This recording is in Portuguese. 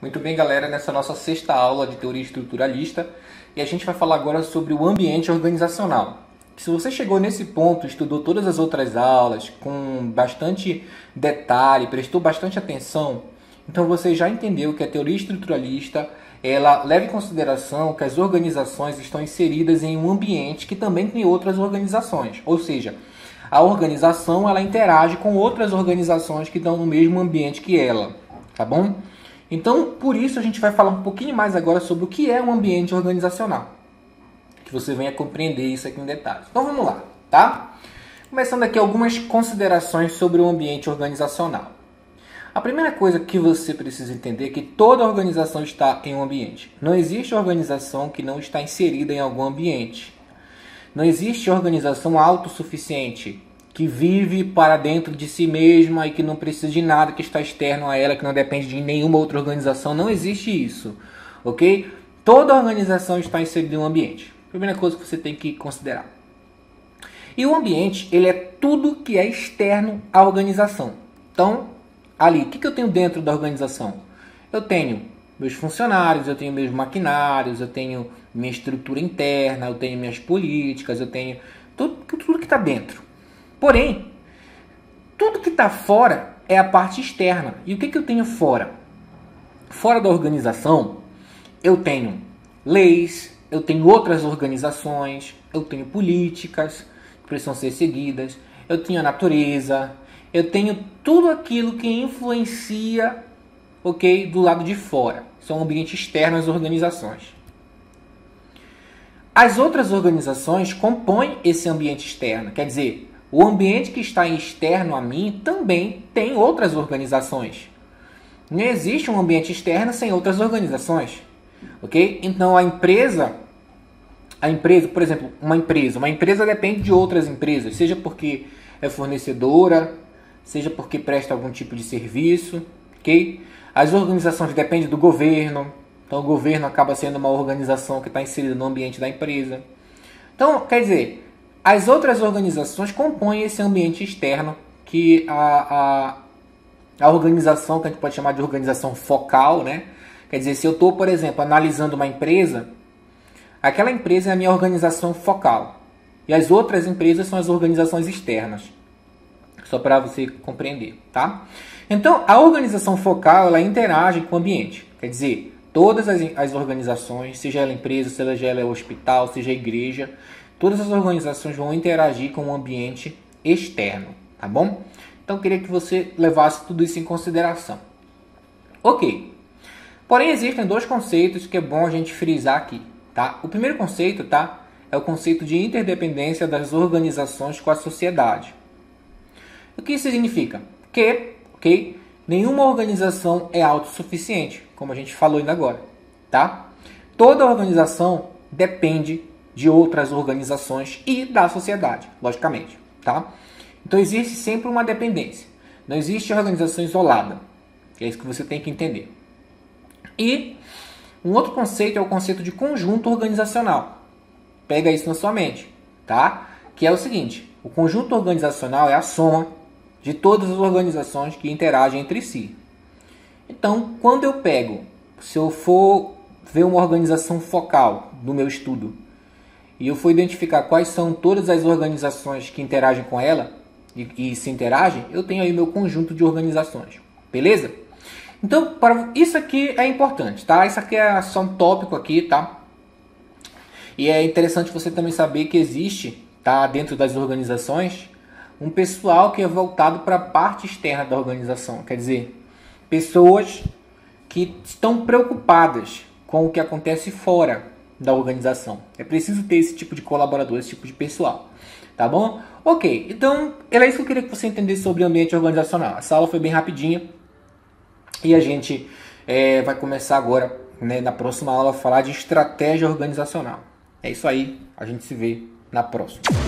Muito bem, galera, nessa nossa sexta aula de teoria estruturalista, e a gente vai falar agora sobre o ambiente organizacional. Se você chegou nesse ponto, estudou todas as outras aulas com bastante detalhe, prestou bastante atenção, então você já entendeu que a teoria estruturalista ela leva em consideração que as organizações estão inseridas em um ambiente que também tem outras organizações, ou seja, a organização ela interage com outras organizações que estão no mesmo ambiente que ela, tá bom? Então, por isso a gente vai falar um pouquinho mais agora sobre o que é um ambiente organizacional, que você venha compreender isso aqui em detalhes. Então vamos lá, tá? Começando aqui algumas considerações sobre o ambiente organizacional. A primeira coisa que você precisa entender é que toda organização está em um ambiente. Não existe organização que não está inserida em algum ambiente. Não existe organização autossuficiente, que vive para dentro de si mesma e que não precisa de nada que está externo a ela, que não depende de nenhuma outra organização. Não existe isso, ok? Toda organização está inserida em um ambiente. Primeira coisa que você tem que considerar. E o ambiente, ele é tudo que é externo à organização. Então, ali, o que eu tenho dentro da organização? Eu tenho meus funcionários, eu tenho meus maquinários, eu tenho minha estrutura interna, eu tenho minhas políticas, eu tenho tudo que está dentro. Porém, tudo que está fora é a parte externa. E o que eu tenho fora? Fora da organização, eu tenho leis, eu tenho outras organizações, eu tenho políticas que precisam ser seguidas, eu tenho a natureza, eu tenho tudo aquilo que influencia, ok, do lado de fora. São ambientes externos às organizações. As outras organizações compõem esse ambiente externo, quer dizer, o ambiente que está externo a mim também tem outras organizações. Não existe um ambiente externo sem outras organizações, ok? Então a empresa, por exemplo, uma empresa depende de outras empresas, seja porque é fornecedora, seja porque presta algum tipo de serviço, ok? As organizações dependem do governo, então o governo acaba sendo uma organização que está inserida no ambiente da empresa. Então, quer dizer, as outras organizações compõem esse ambiente externo que a organização, que a gente pode chamar de organização focal, né? Quer dizer, se eu estou, por exemplo, analisando uma empresa, aquela empresa é a minha organização focal. E as outras empresas são as organizações externas. Só para você compreender, tá? Então, a organização focal, ela interage com o ambiente. Quer dizer, todas as organizações, seja ela empresa, seja ela hospital, seja igreja, todas as organizações vão interagir com o ambiente externo, tá bom? Então, eu queria que você levasse tudo isso em consideração. Ok. Porém, existem dois conceitos que é bom a gente frisar aqui, tá? O primeiro conceito, tá? É o conceito de interdependência das organizações com a sociedade. O que isso significa? Que, ok, nenhuma organização é autossuficiente, como a gente falou ainda agora, tá? Toda organização depende de outras organizações e da sociedade, logicamente, tá? Então existe sempre uma dependência. Não existe organização isolada. É isso que você tem que entender. E um outro conceito é o conceito de conjunto organizacional. Pega isso na sua mente, tá? Que é o seguinte: o conjunto organizacional é a soma de todas as organizações que interagem entre si. Então, quando eu pego, se eu for ver uma organização focal do meu estudo, e eu for identificar quais são todas as organizações que interagem com ela, e se interagem, eu tenho aí meu conjunto de organizações. Beleza? Então, isso aqui é importante, tá? Isso aqui é só um tópico aqui, tá? E é interessante você também saber que existe, tá, dentro das organizações, um pessoal que é voltado para a parte externa da organização. Quer dizer, pessoas que estão preocupadas com o que acontece fora da organização. É preciso ter esse tipo de colaborador, esse tipo de pessoal. Tá bom? Ok, então era isso que eu queria que você entendesse sobre o ambiente organizacional. Essa aula foi bem rapidinha e a gente vai começar agora, né, na próxima aula, a falar de estratégia organizacional. É isso aí, a gente se vê na próxima.